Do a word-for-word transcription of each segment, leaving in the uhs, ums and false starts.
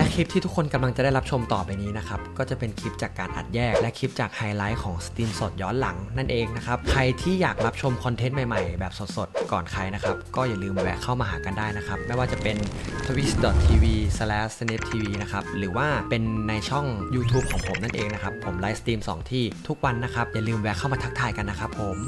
และคลิปที่ทุกคนกำลังจะได้รับชมต่อไปนี้นะครับก็จะเป็นคลิปจากการอัดแยกและคลิปจากไฮไลท์ของสตรีมสดย้อนหลังนั่นเองนะครับใครที่อยากรับชมคอนเทนต์ใหม่ๆแบบสดๆก่อนใครนะครับก็อย่าลืมแวะเข้ามาหากันได้นะครับไม่ว่าจะเป็น ทวิช ดอท ที วี สแลช สแนป ที วี นะครับหรือว่าเป็นในช่อง YouTube ของผมนั่นเองนะครับผมไลฟ์สตรีมสองที่ทุกวันนะครับอย่าลืมแวะเข้ามาทักทายกันนะครับผม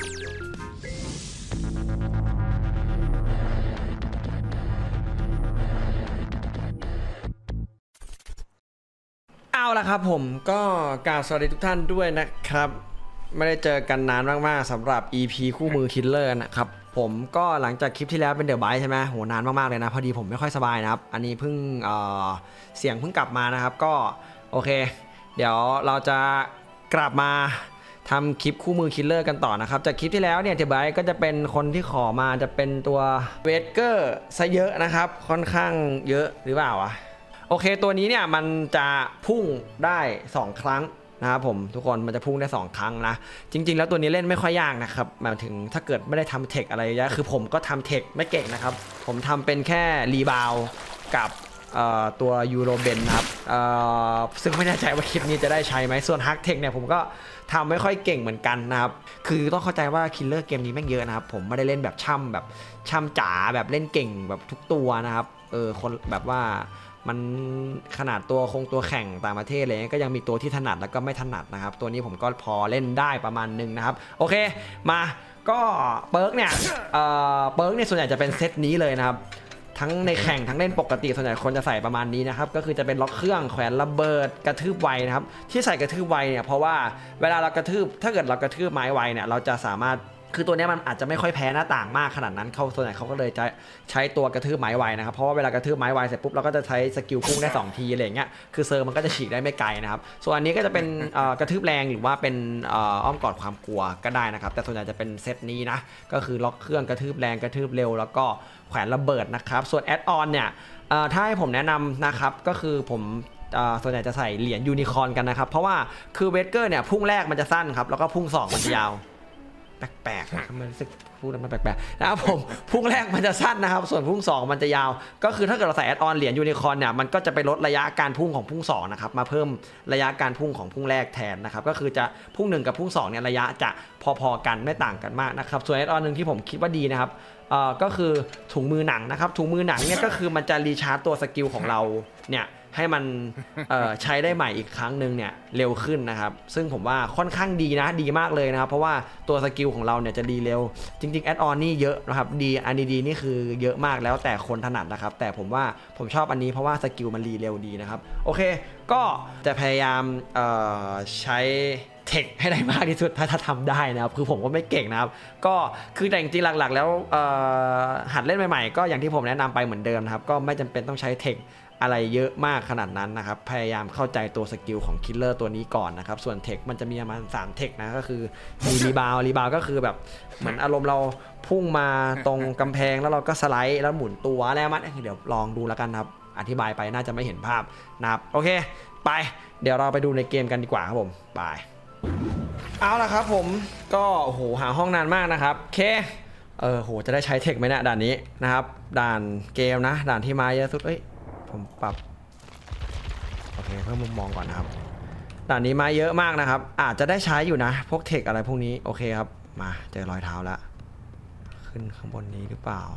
เอาละครับผมก็กล่าวสวัสดีทุกท่านด้วยนะครับไม่ได้เจอกันนานมากๆสำหรับ อี พี คู่มือคิลเลอร์นะครับผมก็หลังจากคลิปที่แล้วเป็นเดอะไบท์ใช่ไหมโหนานมากๆเลยนะพอดีผมไม่ค่อยสบายนะครับอันนี้เพิ่งเอ่อเสียงเพิ่งกลับมานะครับก็โอเคเดี๋ยวเราจะกลับมาทำคลิปคู่มือคิลเลอร์กันต่อนะครับจากคลิปที่แล้วเนี่ยเดอะไบท์ก็จะเป็นคนที่ขอมาจะเป็นตัวเวสเกอร์ซะเยอะนะครับค่อนข้างเยอะหรือเปล่าวะโอเคตัวนี้เนี่ยมันจะพุ่งได้สองครั้งนะครับผมทุกคนมันจะพุ่งได้สองครั้งนะจริงๆแล้วตัวนี้เล่นไม่ค่อยยากนะครับหมายถึงถ้าเกิดไม่ได้ทำเทคอะไรเยอะคือผมก็ทำเทคไม่เก่งนะครับผมทำเป็นแค่รีบาวกับตัวยูโรเบนนะครับซึ่งไม่แน่ใจว่าคลิปนี้จะได้ใช้ไหมส่วนฮักเทคเนี่ยผมก็ทำไม่ค่อยเก่งเหมือนกันนะครับคือต้องเข้าใจว่าคิลเลอร์เกมนี้แม่งเยอะนะครับผมไม่ได้เล่นแบบช่ำแบบช่ำจ๋าแบบเล่นเก่งแบบทุกตัวนะครับเออคนแบบว่ามันขนาดตัวคงตัวแข่งต่างประเทศเลยก็ยังมีตัวที่ถนัดแล้วก็ไม่ถนัดนะครับตัวนี้ผมก็พอเล่นได้ประมาณนึงนะครับโอเคมาก็เปิร์กเนี่ยเอ่อเปิร์กเนี่ยส่วนใหญ่จะเป็นเซตนี้เลยนะครับทั้งในแข่งทั้งเล่นปกติส่วนใหญ่คนจะใส่ประมาณนี้นะครับก็คือจะเป็นล็อกเครื่องแขวนระเบิดกระทืบไวนะครับที่ใส่กระทืบไวเนี่ยเพราะว่าเวลาเรากระทืบถ้าเกิดเรากระทืบไม้ไวเนี่ยเราจะสามารถคือตัวนี้มันอาจจะไม่ค่อยแพ้หน้าต่างมากขนาดนั้นเขาส่วนใหญ่เขาก็เลยจะใช้ตัวกระทืบไม้ไวนะครับเพราะว่าเวลากระทืบไม้ไวเสร็จปุ๊บเราก็จะใช้สกิลพุ่งได้สองทีอะไรอย่างเงี้ยคือเซอร์มันก็จะฉีกได้ไม่ไกลนะครับส่วนอันนี้ก็จะเป็นกระทืบแรงหรือว่าเป็นอ้อมกอดความกลัวก็ได้นะครับแต่ส่วนใหญ่จะเป็นเซตนี้นะก็คือล็อกเครื่องกระทืบแรงกระทืบเร็วแล้วก็แขวนระเบิดนะครับส่วนแอดออนเนี่ยถ้าให้ผมแนะนำนะครับก็คือผมส่วนใหญ่จะใส่เหรียญยูนิคอร์นกันนะครับเพราะว่าคือเวสเกอร์เนี่ยพุ่งแรกมันจะสั้นครับแล้วก็พุ่งสองมันจะยาวแปลกๆมันรู้สึกพูดแล้วมันแปลกๆนะครับผมพุ่งแรกมันจะสั้นนะครับส่วนพุ่งสองมันจะยาวก็คือถ้าเกิดเราใส่แอดออนเหรียญยูนิคอร์นเนี่ยมันก็จะไปลดระยะการพุ่งของพุ่งสองนะครับมาเพิ่มระยะการพุ่งของพุ่งแรกแทนนะครับก็คือจะพุ่งหนึ่งกับพุ่งสองเนี่ยระยะจะพอๆกันไม่ต่างกันมากนะครับส่วนแอดออนหนึ่งที่ผมคิดว่าดีนะครับเอ่อก็คือถุงมือหนังนะครับถุงมือหนังเนี่ยก็คือมันจะรีชาร์จตัวสกิลของเราเนี่ยให้มันใช้ได้ใหม่อีกครั้งหนึ่งเนี่ยเร็วขึ้นนะครับซึ่งผมว่าค่อนข้างดีนะดีมากเลยนะครับเพราะว่าตัวสกิลของเราเนี่ยจะดีเร็วจริงๆแอดออนนี่เยอะนะครับดีอันดีๆนี่คือเยอะมากแล้วแต่คนถนัดนะครับแต่ผมว่าผมชอบอันนี้เพราะว่าสกิลมันรีเร็วดีนะครับโอเคก็จะพยายามใช้เทคให้ได้มากที่สุดถ้าถ้าทำได้นะครับคือผมก็ไม่เก่งนะครับก็คือแต่จริงๆหลักๆแล้วหัดเล่นใหม่ๆก็อย่างที่ผมแนะนำไปเหมือนเดิมนะครับก็ไม่จำเป็นต้องใช้เทคอะไรเยอะมากขนาดนั้นนะครับพยายามเข้าใจตัวสกิลของคิลเลอร์ตัวนี้ก่อนนะครับส่วนเทคมันจะมีประมาณสามเทคนะก็คือมีรีบาวรีบาวก็คือแบบเหมือนอารมณ์เราพุ่งมาตรงกำแพงแล้วเราก็สไลด์แล้วหมุนตัวแล้วมันเดี๋ยวลองดูแล้วกันครับอธิบายไปน่าจะไม่เห็นภาพนะครับโอเคไปเดี๋ยวเราไปดูในเกมกันดีกว่าครับผมไปเอาละครับผมก็โอ้โหหาห้องนานมากนะครับโอเคเออโหจะได้ใช้เทคไหมเนี่ยด่านนี้นะครับด่านเกมนะด่านที่มาเยอะสุดเอ้ยผมปรับโอเคเพิ่มมุมมองก่อนนะครับด่านนี้มาเยอะมากนะครับอาจจะได้ใช้อยู่นะพวกเทคอะไรพวกนี้โอเคครับมาเจอรอยเท้าแล้วขึ้นข้างบนนี้หรือเปล่า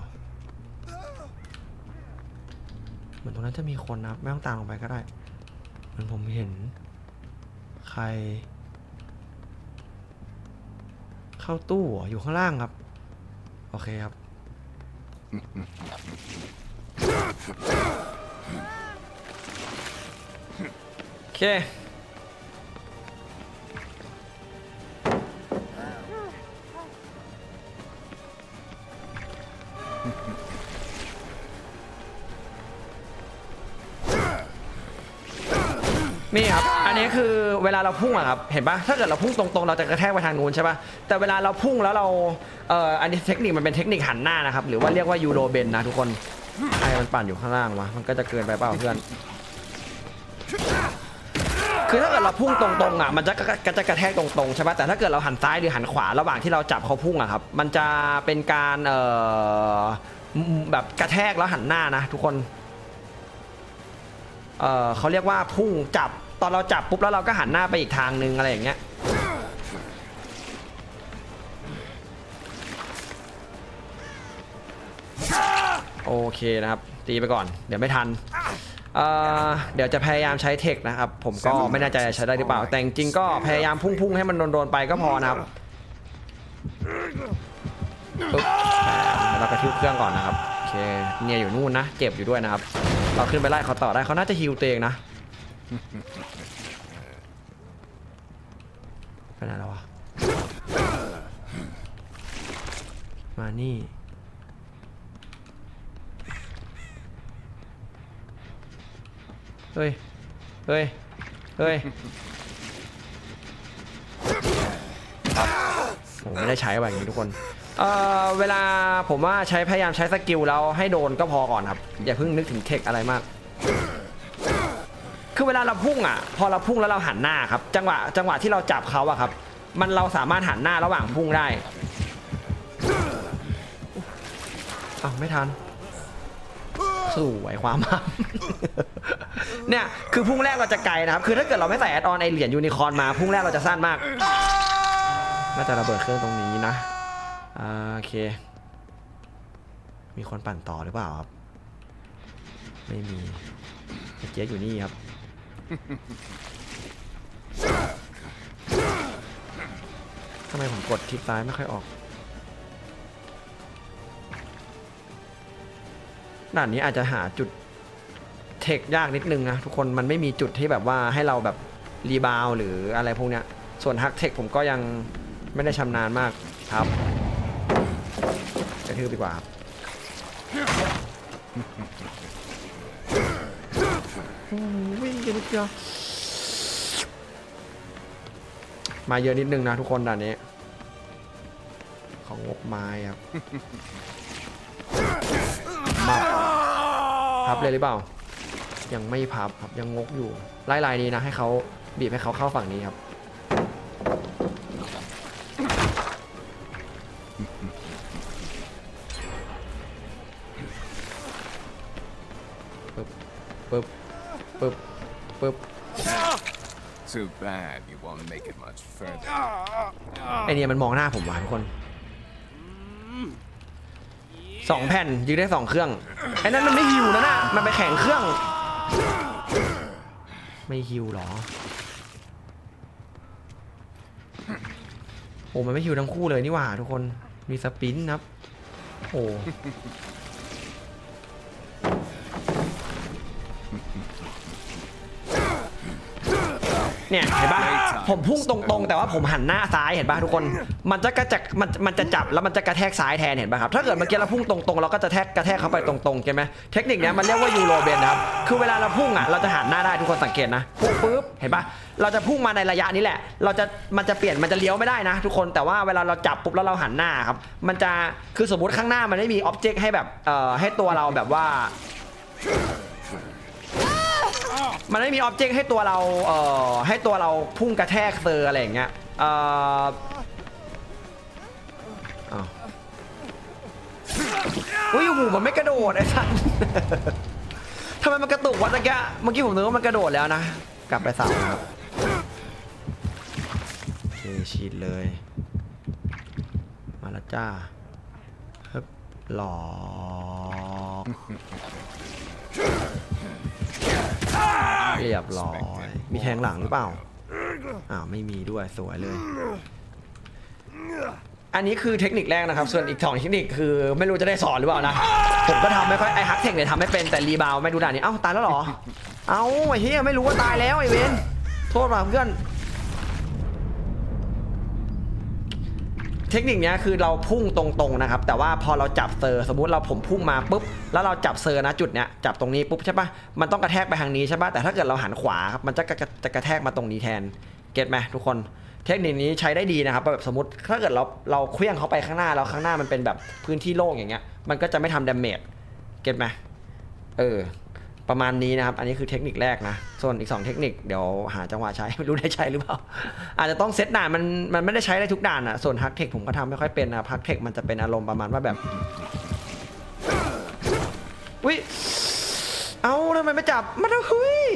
เหมือนตรงนั้นจะมีคนนะไม่ต้องตามลงไปก็ได้เหมือนผมเห็นใครเข้าตู้อยู่ข้างล่างครับโอเคครับโอเคนี่ครับอันนี้คือเวลาเราพุ่งอะครับเห็นปะถ้าเกิดเราพุ่งตรงๆเราจะกระแทกไปทางนู้นใช่ปะแต่เวลาเราพุ่งแล้วเราเอ่ออันนี้เทคนิคมันเป็นเทคนิคหันหน้านะครับหรือว่าเรียกว่ายูโรเบนนะทุกคนไอ้มันปั่นอยู่ข้างล่างวะมันก็จะเกินไปเปล่าเพื่อนคือถ้าเกิดเราพุ่งตรงๆอ่ะมันจะกระจะกระแทกตรงๆใช่ปะแต่ถ้าเกิดเราหันซ้ายหรือหันขวาระหว่างที่เราจับเขาพุ่งอะครับมันจะเป็นการเอ่อแบบกระแทกแล้วหันหน้านะทุกคนเออเขาเรียกว่าพุ่งจับตอนเราจับปุ๊บแล้วเราก็หันหน้าไปอีกทางนึงอะไรอย่างเงี้ยโอเคนะครับตีไปก่อนเดี๋ยวไม่ทันเอ่อเดี๋ยวจะพยายามใช้เทคนะครับผมก็ไม่แน่ใจใช้ได้หรือเปล่าแต่จริงๆก็พยายามพุ่งๆให้มันโดนๆไปก็พอนะครับปึ๊บเรากระทืบเครื่องก่อนนะครับโอเคเนี่ยอยู่นู่นนะเจ็บอยู่ด้วยนะครับเราขึ้นไปไล่เขาต่อได้เขาน่าจะฮิวตัวเองนะไปไหนแล้ววะมานี่เฮ้ยเฮ้ยเฮ้ยโอ้ไม่ได้ใช้แบบนี้ทุกคนเอ่อเวลาผมว่าใช้พยายามใช้สกิลแล้วให้โดนก็พอก่อนครับอย่าเพิ่งนึกถึงเทคอะไรมากคือเวลาเราพุ่งอ่ะพอเราพุ่งแล้วเราหันหน้าครับจังหวะจังหวะที่เราจับเขาอะครับมันเราสามารถหันหน้าระหว่างพุ่งได้อ้าวไม่ทันสวยความมากเนี่ยคือพุ่งแรกเราจะไกลนะครับคือถ้าเกิดเราไม่ใส่แอดออนไอเหรียญยูนิคอร์นมาพุ่งแรกเราจะสั้นมากน่าจะระเบิดเครื่องตรงนี้นะโอเคมีคนปั่นต่อหรือเปล่าครับไม่มีเจ๊อยู่นี่ครับทำไมผมกดคลิกซ้ายไม่ค่อยออกด่านนี้อาจจะหาจุดเทคยากนิดนึงนะทุกคนมันไม่มีจุดที่แบบว่าให้เราแบบรีบาวหรืออะไรพวกเนี้ยส่วนฮักเทคผมก็ยังไม่ได้ชำนาญมากครับกระทืบดีกว่าวิ่งกันนิดเดียวมาเยอะนิดนึงนะทุกคนด่านนี้ของงกไม้ครับมาพับเลยหรือเปล่ายังไม่พับครับยังงกอยู่ไล่ลายนี้นะให้เขาบีบให้เขาเข้าฝั่งนี้ครับปึ๊บปึ๊บปึ๊บปึ๊บ Too bad you won't make it much further. ไอเนี่ยมันมองหน้าผมว่ะทุกคนสองแผ่นยืนได้สองเครื่องไอ้นั่นมันไม่ฮิวนะน่ะมันไปแข่งเครื่องไม่ฮิวหรอโอ้มันไม่ฮิวทั้งคู่เลยนี่หว่าทุกคนมีสปินครับโอ้เนี่ยเห็นปะผมพุ่งตรงๆแต่ว่าผมหันหน้าซ้ายเห็นปะทุกคนมันจะกระจักมันมันจะจับแล้วมันจะกระแทกซ้ายแทนเห็นปะครับถ้าเกิดเมื่อกี้เราพุ่งตรงๆเราก็จะแทกกระแทกเข้าไปตรงๆใช่ไหมเทคนิคนี้มันเรียกว่ายูโรเบนครับคือเวลาเราพุ่งอ่ะเราจะหันหน้าได้ทุกคนสังเกตนะพุ่งปุ๊บเห็นปะเราจะพุ่งมาในระยะนี้แหละเราจะมันจะเปลี่ยนมันจะเลี้ยวไม่ได้นะทุกคนแต่ว่าเวลาเราจับปุ๊บแล้วเราหันหน้าครับมันจะคือสมมติข้างหน้ามันไม่มีอ็อบเจกต์ให้แบบเอ่อให้ตัวเราแบบว่ามันไม่มีอ็อบเจกต์ให้ตัวเราเอ่อให้ตัวเราพุ่งกระแทกเซอร์อะไรอย่างเงี้ยเอ่ออุ้ยหูมันไม่กระโดดไอ้สัสทำไมมันกระตุกวะตะแกเมื่อกี้ผมนึกว่ามันกระโดดแล้วนะกลับไปเสาครับโอเคฉีดเลยมาแล้วจ้าฮึบหลอกเรียบร้อยมีแทงหลังหรือเปล่าอ้าวไม่มีด้วยสวยเลยอันนี้คือเทคนิคแรกนะครับส่วนอีกสองเทคนิคคือไม่รู้จะได้สอนหรือเปล่านะผมก็ทำไม่ค่อยไอฮักเทคเนี่ยทำไม่เป็นแต่รีบาวไม่ดูด่านนี้เอ้าตายแล้วเหรอเอ้าไอ้เหี้ยไม่รู้ว่าตายแล้วไอ้เวนโทษมาเพื่อนเทคนิคนี้คือเราพุ่งตรงๆนะครับแต่ว่าพอเราจับเซอร์สมมุติเราผมพุ่งมาปุ๊บแล้วเราจับเซอร์นะจุดเนี้ยจับตรงนี้ปุ๊บใช่ปะมันต้องกระแทกไปทางนี้ใช่ปะแต่ถ้าเกิดเราหันขวาครับมันจะจะกระแทกมาตรงนี้แทนเก็ตไหมทุกคนเทคนิคนี้ใช้ได้ดีนะครับแบบสมมติถ้าเกิดเราเราเคลื่อนเขาไปข้างหน้าแล้วข้างหน้ามันเป็นแบบพื้นที่โล่งอย่างเงี้ยมันก็จะไม่ทำดาเมจเก็ตไหมเออประมาณนี้นะครับอันนี้คือเทคนิคแรกนะส่วนอีกสองเทคนิคเดี๋ยวหาจังหวะใช้ไม่รู้ได้ใช้หรือเปล่าอาจจะต้องเซตด่านมันมันไม่ได้ใช้ได้ทุกด่านอ่ะส่วนฮักเทคผมก็ทำไม่ค่อยเป็นนะฮักเทคมันจะเป็นอารมณ์ประมาณว่าแบบอุ้ยเอ้าทำไมไมไม่จับมันเฮ้ย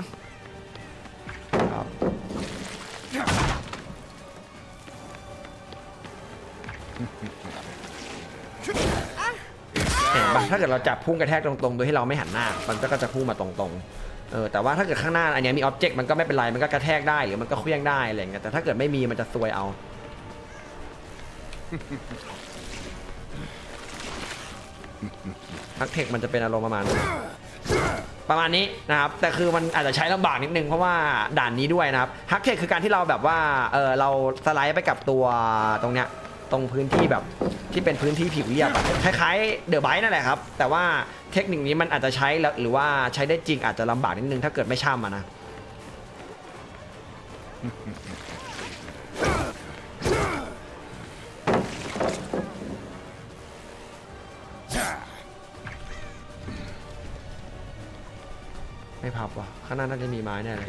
ครับเห็นปะถ้าเกิดเราจับพุ่งกระแทกตรงๆโดยที่เราไม่หันหน้ามันก็จะพุ่งมาตรงๆเออแต่ว่าถ้าเกิดข้างหน้าอันนี้มีอ็อบเจกต์มันก็ไม่เป็นไรมันก็กระแทกได้หรือมันก็เคลื่องได้อะไรอย่างเงี้ยแต่ถ้าเกิดไม่มีมันจะซวยเอาทักเทคมันจะเป็นอารมณ์ประมาณประมาณนี้นะครับแต่คือมันอาจจะใช้ลำบากนิดนึงเพราะว่าด่านนี้ด้วยนะครับฮักเทคคือการที่เราแบบว่าเออเราสไลด์ไปกับตัวตรงเนี้ยตรงพื้นที่แบบที่เป็นพื้นที่ผิวเรียบคล้ายๆเดอะไบต์นั่นแหละครับแต่ว่าเทคนิคนี้มันอาจจะใช้แล้วหรือว่าใช้ได้จริงอาจจะลำบากนิดนึงถ้าเกิดไม่ช่ำอะนะไม่พับว่ะข้างหน้าน่าจะมีไม้แน่เลย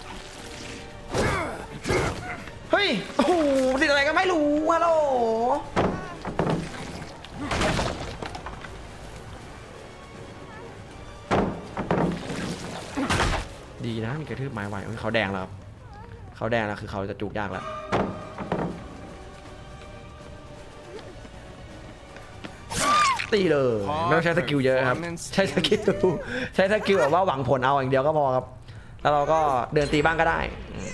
เฮ้ยโอ้โหติดอะไรก็ไม่รู้ฮัลโหลดีนะมีกระทืบไม้ไว้เขาแดงแล้วเขาแดงแล้วคือเขาจะจุกยากแล้วตีเลยไม่ต้องใช้สกิลเยอะครับใช้สกิลใช้สกิลแบบว่าหวังผลเอาอย่างเดียวก็พอครับแล้วเราก็เดินตีบ้างก็ได้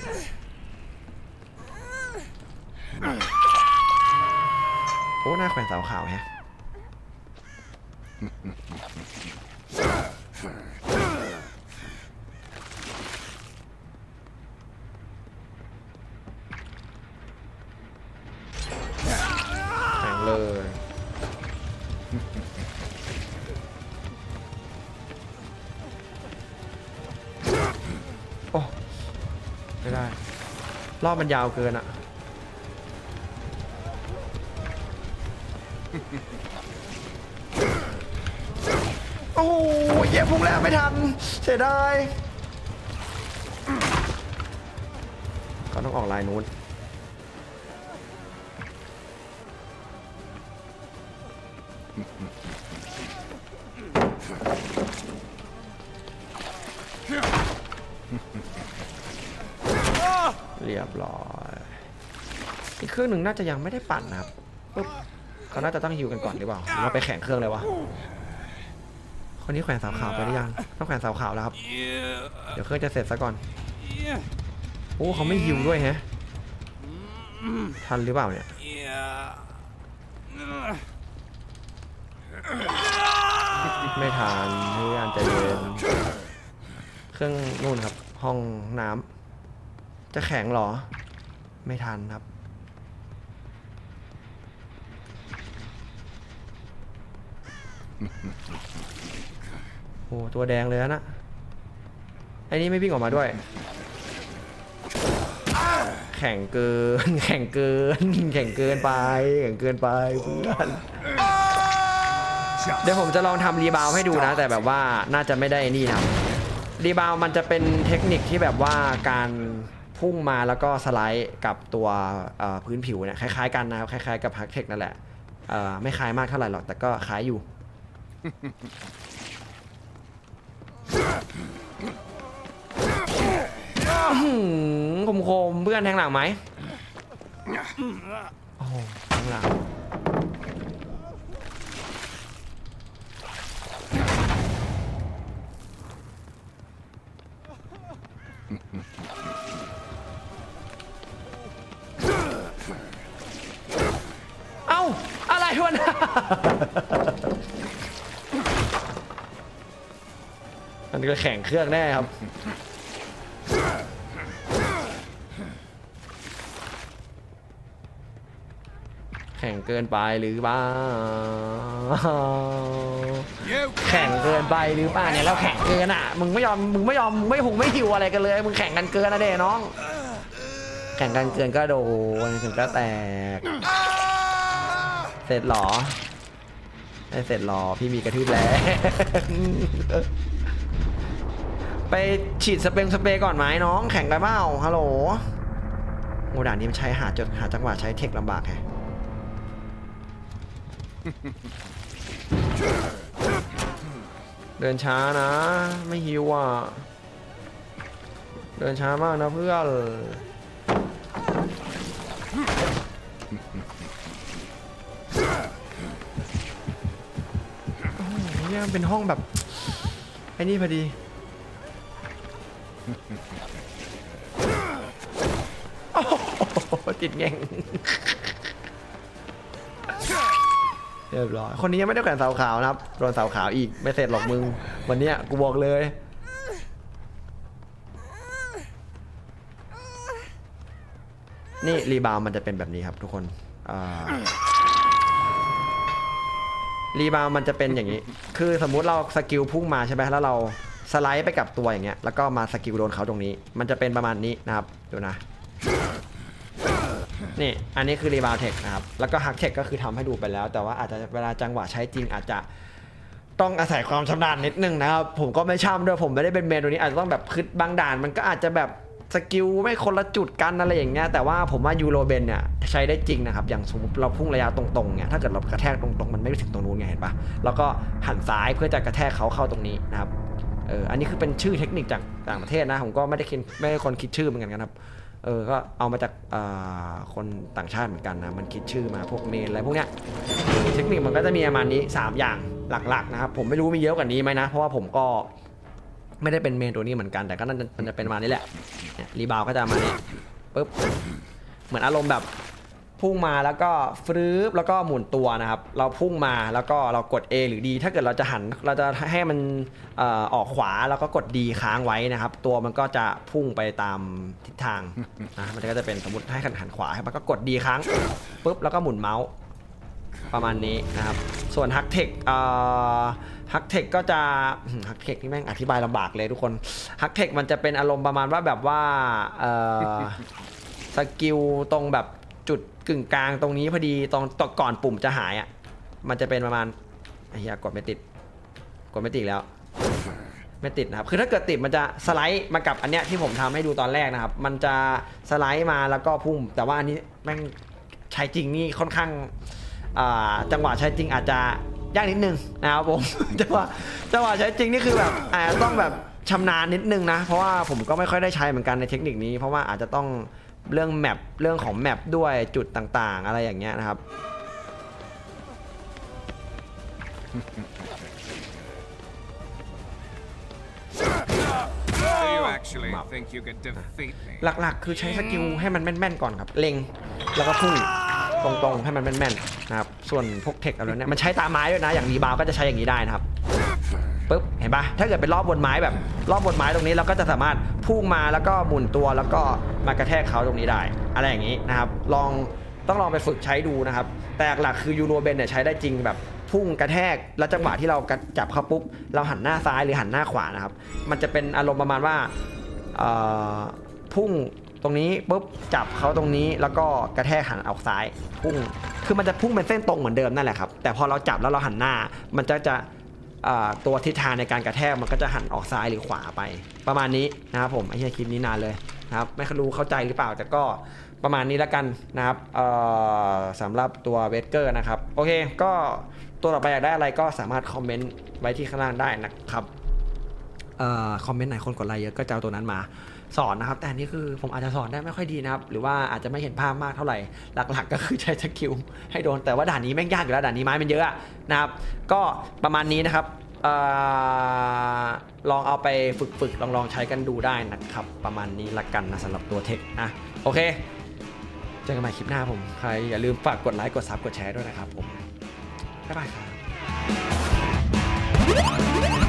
โอ้หน้าแขวนเสาขาวแฮะแข็งเลยโอ้ไม่ได้รอบมันยาวเกินอะโอ้โหเหยียบพุ่งแล้วไม่ทันเสียดายเขาต้องออกลายนู้นเรียบร้อยอีกเครื่องหนึ่งน่าจะยังไม่ได้ปั่นนะครับปุ๊บเขาน่าจะต้องฮิวกันก่อนหรือเปล่าหรือว่าไปแข่งเครื่องเลยวะคนนี้แขวนเสาขาวไปหรือยังต้องแขวนเสาขาวแล้วครับเดี๋ยวเครื่องจะเสร็จซะก่อนโอ้เขาไม่ฮิวด้วยแฮะทันหรือเปล่าเนี่ยไม่ทันเพื่อนใจเย็นเครื่องนู่นครับห้องน้ำจะแข็งหรอไม่ทันครับโอ้ตัวแดงเลยนะไอ้นี่ไม่วิ่งออกมาด้วยแข่งเกินแข่งเกินแข่งเกินไปแข่งเกินไปเพื่อนเดี๋ยวผมจะลองทำรีบาวให้ดูนะแต่แบบว่าน่าจะไม่ได้นี่นะรีบาวมันจะเป็นเทคนิคที่แบบว่าการพุ่งมาแล้วก็สไลด์กับตัวพื้นผิวเนี่ยคล้ายๆกันนะครับคล้ายๆกับฮักเทคนั่นแหละไม่คล้ายมากเท่าไหร่หรอกแต่ก็คล้ายอยู่คมคมเพื่อนแทงหลังไหมโอ้แทงหลังเอ้าอะไรวะนะมันก็แข่งเครื่องแน่ครับแข่งเกินไปหรือเปล่าแข่งเกินไปหรือเปล่าเนี่ยเราแข่งเกินอ่ะมึงไม่ยอมมึงไม่ยอมไม่หุงไม่หิวอะไรกันเลยมึงแข่งกันเกินนะเด้น้องแข่งกันเกินก็โดนถึงก็แตกเสร็จหรอไม่เสร็จหรอพี่มีกระทืบแล้วไปฉีดสเปรย์สเปรย์ก่อนไหมน้องแข่งกันเปล่าฮัลโหลโมด่านนี้มันใช้หาจุดหาจังหวะใช้เทคลำบากแฮะเดินช้านะไม่หิวอ่ะเดินช้ามากนะเพื่อนโอ้โหเนี่ยมันเป็นห้องแบบไอ้นี่พอดีโอ้โหติดแง่งเรียบร้อยคนนี้ยังไม่ได้แขวนเสาขาวนะครับโดนเสาขาวอีกไม่เสร็จหรอกมึงวันนี้กูบอกเลยนี่รีบาวมันจะเป็นแบบนี้ครับทุกคนรีบาวมันจะเป็นอย่างนี้คือสมมุติเราสกิลพุ่งมาใช่ไหมแล้วเราสไลด์ไปกับตัวอย่างเงี้ยแล้วก็มาสกิลโดนเขาตรงนี้มันจะเป็นประมาณนี้นะครับดูนะนี่อันนี้คือรีบาวเทคนะครับแล้วก็ฮักเทคก็คือทำให้ดูไปแล้วแต่ว่าอาจจะเวลาจังหวะใช้จริงอาจจะต้องอาศัยความชำนาญนิดนึงนะครับผมก็ไม่ช่ำด้วยผมไม่ได้เป็นเมนตัวนี้อาจจะต้องแบบคือบางด่านมันก็อาจจะแบบสกิลไม่คนละจุดกันอะไรอย่างเงี้ยแต่ว่าผมว่ายูโรเบนเนี่ยใช้ได้จริงนะครับอย่างสมมติเราพุ่งระยะตรงๆเนี่ยถ้าเกิดเรากระแทกตรงๆมันไม่ไปถึงตรงนู้นไงเห็นปะแล้วก็หันซ้ายเพื่อจะกระแทกเขาเข้าตรงนี้นะครับเอออันนี้คือเป็นชื่อเทคนิคจากต่างประเทศนะผมก็ไม่ได้คิดไม่ได้คนคิดชื่อเหมือนกันครับเออก็เอามาจากคนต่างชาติเหมือนกันนะมันคิดชื่อมาพวกเมนอะไรพวกเนี้ยเทคนิคมันก็จะมีประมาณนี้สามอย่างหลักๆนะครับผมไม่รู้มีเยอะกว่านี้ไหมนะเพราะว่าผมก็ไม่ได้เป็นเมนตัวนี้เหมือนกันแต่ก็นั่นมันจะเป็นประมาณนี้แหละรีบาวก็จะมาเนี่ยปึ๊บเหมือนอารมณ์แบบพุ่งมาแล้วก็ฟรึบแล้วก็หมุนตัวนะครับเราพุ่งมาแล้วก็เรากด A หรือ D ถ้าเกิดเราจะหันเราจะให้มันเอ่อออกขวาแล้วก็กด D ค้างไว้นะครับตัวมันก็จะพุ่งไปตามทิศทางนะมันก็จะเป็นสมมติให้หันขวามันก็กด D ค้างปึ๊บแล้วก็หมุนเมาส์ประมาณนี้นะครับส่วนฮักเทคเอ่อฮักเทคก็จะฮักเทคนี่แม่งอธิบายลำบากเลยทุกคนฮักเทคมันจะเป็นอารมณ์ประมาณว่าแบบว่าเอ่อสกิลตรงแบบจุดกึ่งกลางตรงนี้พอดีตรงตก่อนปุ่มจะหายอ่ะมันจะเป็นประมาณไอ้เหี้ยกดไม่ติดกดไม่ติดแล้วไม่ติดนะครับคือถ้าเกิดติดมันจะสไลด์มากับอันเนี้ยที่ผมทำให้ดูตอนแรกนะครับมันจะสไลด์มาแล้วก็พุ่งแต่ว่าอันนี้แม่งใช้จริงนี่ค่อนข้างจังหวะใช้จริงอาจจะยากนิดนึงนะครับผมจังหวะจังหวะใช้จริงนี่คือแบบอาจจะต้องแบบชำนาญนิดนึงนะเพราะว่าผมก็ไม่ค่อยได้ใช้เหมือนกันในเทคนิคนี้เพราะว่าอาจจะต้องเรื่องแมปเรื่องของแมปด้วยจุดต่างๆอะไรอย่างเงี้ยนะครับหลักๆคือใช้สกิลให้มันแม่นๆก่อนครับเล็งแล้วก็พุ่งตรงๆให้มันแม่นๆนะครับส่วนพวกเทคอะไรเนี่ยมันใช้ตาไม้ด้วยนะอย่างรีบาวก็จะใช้อย่างนี้ได้นะครับปึ๊บเห็นปะถ้าเกิดเป็นรอบบนไม้แบบรอบบนไม้ตรงนี้เราก็จะสามารถพุ่งมาแล้วก็หมุนตัวแล้วก็มากระแทกเขาตรงนี้ได้อะไรอย่างนี้นะครับลองต้องลองไปฝึกใช้ดูนะครับแต่หลักคือยูโรเบนเนี่ยใช้ได้จริงแบบพุ่งกระแทกแล้วจังหวะที่เราจับเขาปุ๊บเราหันหน้าซ้ายหรือหันหน้าขวานะครับมันจะเป็นอารมณ์ประมาณว่าพุ่งตรงนี้ปุ๊บจับเขาตรงนี้แล้วก็กระแทกหันออกซ้ายพุ่งคือมันจะพุ่งเป็นเส้นตรงเหมือนเดิมนั่นแหละครับแต่พอเราจับแล้วเราหันหน้ามันจะจะตัวทิศทางในการกระแทกมันก็จะหันออกซ้ายหรือขวาไปประมาณนี้นะครับผมไอ้เหี้ยคลิปนี้นานเลยนะครับไม่รู้เข้าใจหรือเปล่าแต่ก็ประมาณนี้แล้วกันนะครับสำหรับตัวเวสเกอร์นะครับโอเคก็ตัวต่อไปอยากได้อะไรก็สามารถคอมเมนต์ไว้ที่ข้างล่างได้นะครับคอมเมนต์ไหนคนกดไลค์เยอะก็จะเอาตัวนั้นมาสอนนะครับแต่อันนี้คือผมอาจจะสอนได้ไม่ค่อยดีนะครับหรือว่าอาจจะไม่เห็นภาพมากเท่าไหร่หลักๆก็คือใช้สกิลให้โดนแต่ว่าด่านนี้แม่งยากอยู่แล้วด่านนี้ไม้มันเยอะนะครับก็ประมาณนี้นะครับลองเอาไปฝึกๆลองลองใช้กันดูได้นะครับประมาณนี้ละกันนะสำหรับตัวเทคนะโอเคเจอกันใหม่คลิปหน้าผมใครอย่าลืมฝากกดไลค์กดซับกดแชร์ด้วยนะครับผมบ๊ายบายครับ